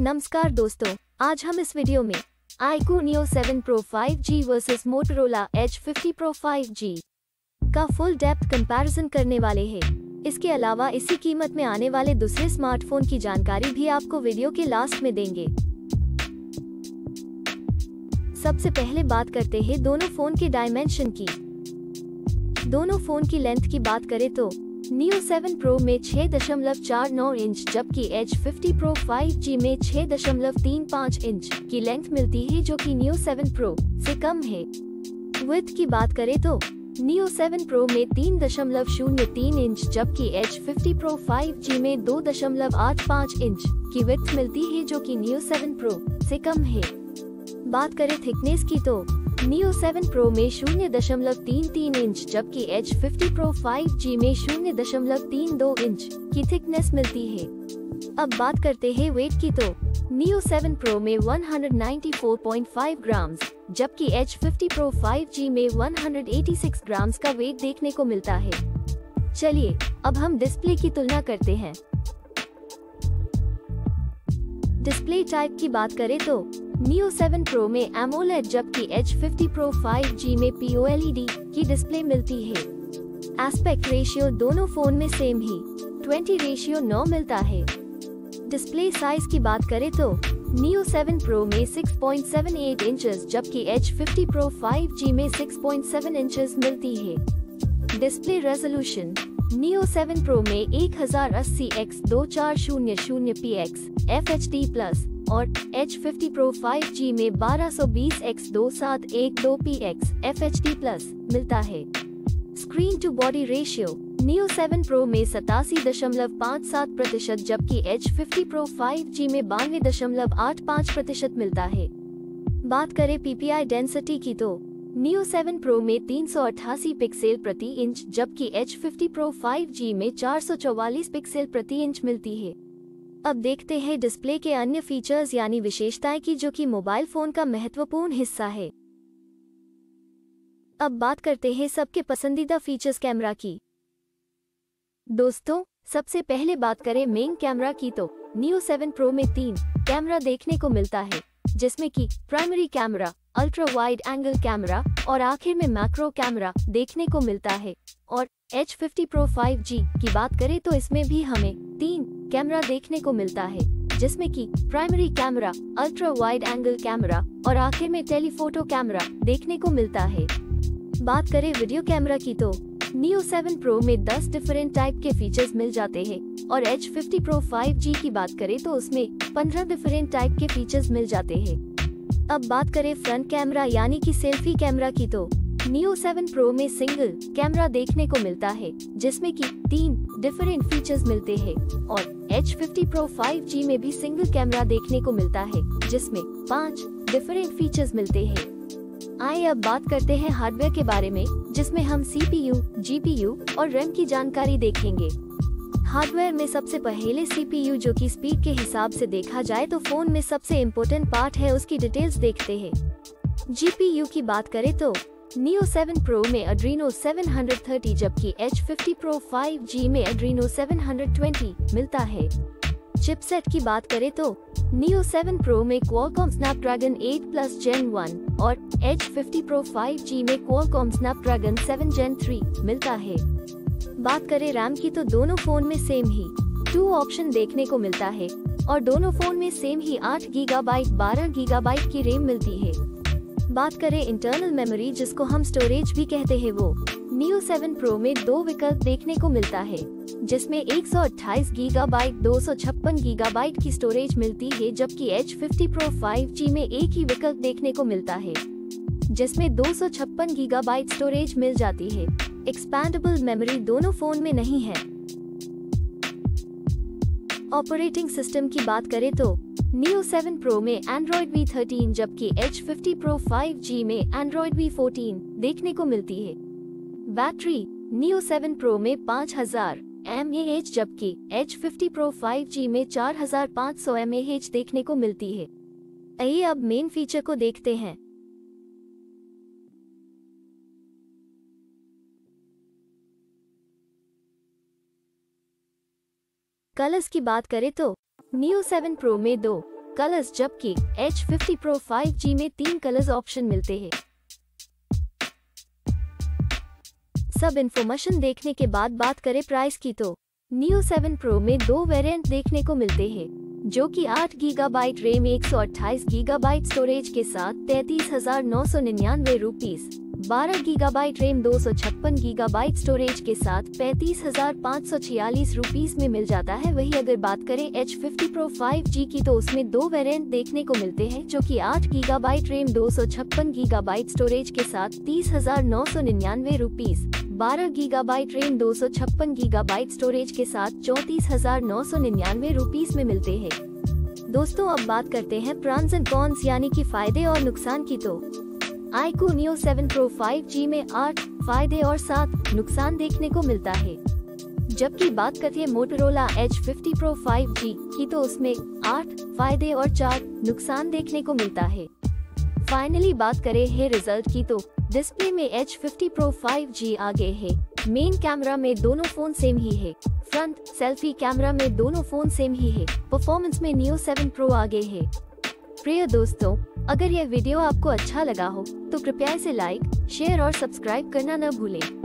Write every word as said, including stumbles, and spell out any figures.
नमस्कार दोस्तों, आज हम इस वीडियो में iQOO Neo seven Pro five G versus Motorola Edge fifty Pro five G का फुल डेप्थ कंपैरिजन करने वाले हैं। इसके अलावा इसी कीमत में आने वाले दूसरे स्मार्टफोन की जानकारी भी आपको वीडियो के लास्ट में देंगे। सबसे पहले बात करते हैं दोनों फोन के डायमेंशन की। दोनों फोन की लेंथ की बात करें तो Neo सेवन Pro में छह दशमलव चार नौ इंच जबकि Edge fifty Pro five G में छह दशमलव तीन पाँच इंच की लेंथ मिलती है, जो कि Neo सेवन Pro से कम है। विड्थ की बात करें तो Neo सेवन Pro में तीन दशमलव शून्य तीन इंच जबकि Edge fifty Pro five G में दो दशमलव आठ पाँच इंच की विड्थ मिलती है, जो कि Neo सेवन Pro से कम है। बात करें थिकनेस की तो Neo सेवन Pro में शून्य दशमलव तीन तीन इंच जबकि Edge fifty Pro five G में शून्य दशमलव तीन दो इंच की थिकनेस मिलती है। अब बात करते हैं वेट की तो Neo सेवन Pro में एक सौ चौरानवे पॉइंट पाँच ग्राम जबकि Edge fifty Pro five G में एक सौ छियासी ग्राम का वेट देखने को मिलता है। चलिए अब हम डिस्प्ले की तुलना करते हैं। डिस्प्ले टाइप की बात करें तो Neo सेवन Pro में AMOLED जबकि Edge fifty Pro five G में P O L E D की डिस्प्ले मिलती है। एस्पेक्ट रेशियो दोनों फोन में सेम ही बीस रेशियो नौ मिलता है। डिस्प्ले साइज की बात करें तो Neo सेवन Pro में छह पॉइंट सात आठ इंचेस जबकि Edge fifty Pro five G में छह पॉइंट सात इंचेस मिलती है। Display resolution Neo seven Pro में एक हज़ार अस्सी बाई दो हज़ार चार सौ P X F H D plus और Edge fifty Pro five G में बारह सौ बीस बाई दो हज़ार सात सौ बारह P X F H D plus मिलता है। Screen to body ratio Neo seven Pro में सतासी दशमलव पाँच सात प्रतिशत जबकि Edge fifty Pro five G में बानवे दशमलव आठ पाँच प्रतिशत मिलता है। बात करें P P I डेंसिटी की तो Neo सेवन Pro में तीन सौ अट्ठासी पिक्सल प्रति इंच जबकि Edge fifty Pro five G में चार सौ चौवालीस पिक्सल प्रति इंच मिलती है। अब देखते हैं डिस्प्ले के अन्य फीचर्स यानी विशेषताएं की, जो कि मोबाइल फोन का महत्वपूर्ण हिस्सा है। अब बात करते हैं सबके पसंदीदा फीचर्स कैमरा की। दोस्तों सबसे पहले बात करें मेन कैमरा की तो Neo सेवन Pro में तीन कैमरा देखने को मिलता है, जिसमें कि primary camera, ultra wide angle camera और आखिर में मैक्रो कैमरा देखने को मिलता है। और Edge fifty Pro five G की बात करें तो इसमें भी हमें तीन कैमरा देखने को मिलता है, जिसमें कि primary camera, ultra wide angle camera और आखिर में टेलीफोटो कैमरा देखने को मिलता है। बात करें वीडियो कैमरा की तो Neo सेवन Pro में दस डिफरेंट टाइप के फीचर्स मिल जाते हैं और Edge fifty Pro five G की बात करें तो उसमें पंद्रह डिफरेंट टाइप के फीचर्स मिल जाते हैं। अब बात करें फ्रंट कैमरा यानी कि सेल्फी कैमरा की तो Neo सेवन Pro में सिंगल कैमरा देखने को मिलता है, जिसमें कि तीन डिफरेंट फीचर्स मिलते हैं और Edge fifty Pro five G में भी सिंगल कैमरा देखने को मिलता है, जिसमें पांच डिफरेंट फीचर्स मिलते हैं। आइए अब बात करते हैं हार्डवेयर के बारे में, जिसमें हम C P U, G P U और रैम की जानकारी देखेंगे। हार्डवेयर में सबसे पहले C P U, जो कि स्पीड के हिसाब से देखा जाए तो फोन में सबसे इम्पोर्टेंट पार्ट है, उसकी डिटेल्स देखते हैं। G P U की बात करें तो Neo सेवन Pro में Adreno सेवन थर्टी जबकि Edge fifty Pro five G में Adreno सेवन ट्वेंटी मिलता है। चिपसेट की बात करें तो Neo सेवन Pro में Qualcomm Snapdragon eight plus Gen one और Edge fifty Pro five G में Qualcomm Snapdragon seven Gen three मिलता है। बात करें रैम की तो दोनों फोन में सेम ही टू ऑप्शन देखने को मिलता है और दोनों फोन में सेम ही आठ गीगाबाइट बारह गीगाबाइट की रैम मिलती है। बात करें इंटरनल मेमोरी, जिसको हम स्टोरेज भी कहते हैं, वो Neo सेवन Pro में दो विकल्प देखने को मिलता है, जिसमें एक सौ अट्ठाईस गीगाबाइट दो सौ छप्पन गीगाबाइट की स्टोरेज मिलती है, जबकि Edge fifty Pro five G में एक ही विकल्प देखने को मिलता है, जिसमें दो सौ छप्पन गीगाबाइट स्टोरेज मिल जाती है। एक्सपैंडेबल मेमोरी दोनों फोन में नहीं है। ऑपरेटिंग सिस्टम की बात करें तो Neo सेवन Pro में Android V थर्टीन जबकि Edge fifty Pro five G में Android V फोर्टीन देखने को मिलती है। बैटरी Neo सेवन Pro में पाँच हज़ार एम ए एच जबकि Edge fifty Pro five G में चार हज़ार पाँच सौ एम ए एच देखने को मिलती है। आइए अब मेन फीचर को देखते हैं। कलर्स की बात करें तो Neo सेवन Pro में दो कलर्स, जबकि Edge fifty Pro five G में तीन कलर्स ऑप्शन मिलते हैं। सब इन्फॉर्मेशन देखने के बाद बात करें प्राइस की तो नियो सेवन प्रो में दो वेरिएंट देखने को मिलते हैं, जो कि आठ गीगाबाइट रैम एक सौ अट्ठाईस गीगाबाइट स्टोरेज के साथ तैतीस हजार नौ सौ निन्यानवे रुपीस, बारह गीगाबाइट रैम दो सौ छप्पन गीगाबाइट स्टोरेज के साथ पैंतीस हजार पाँच सौ छियालीस रुपीस में मिल जाता है। वही अगर बात करें Edge fifty Pro five G की तो उसमें दो वेरिएंट देखने को मिलते हैं, जो कि आठ गीगाबाइट रैम दो सौ छप्पन गीगाबाइट स्टोरेज के साथ तीस हजार नौ सौ निन्यानवे रुपीस, बारह गीगाबाइट रैम दो सौ छप्पन गीगाबाइट स्टोरेज के साथ चौंतीस हजार नौ सौ निन्यानवे रुपीस में मिलते हैं। दोस्तों, अब बात करते हैं प्रॉन्स एंड कॉन्स यानी कि फायदे और नुकसान की तो iQOO Neo seven Pro five G में आठ फायदे और सात नुकसान देखने को मिलता है, जबकि बात करते हैं Motorola Edge fifty Pro five G की तो उसमें आठ फायदे और चार नुकसान देखने को मिलता है। फाइनली बात करें है रिजल्ट की तो डिस्प्ले में Edge fifty Pro five G आगे है, मेन कैमरा में दोनों फोन सेम ही है, फ्रंट सेल्फी कैमरा में दोनों फोन सेम ही है, परफॉर्मेंस में नियो सेवन प्रो आगे है। प्रिय दोस्तों, अगर यह वीडियो आपको अच्छा लगा हो तो कृपया इसे लाइक, शेयर और सब्सक्राइब करना न भूलें।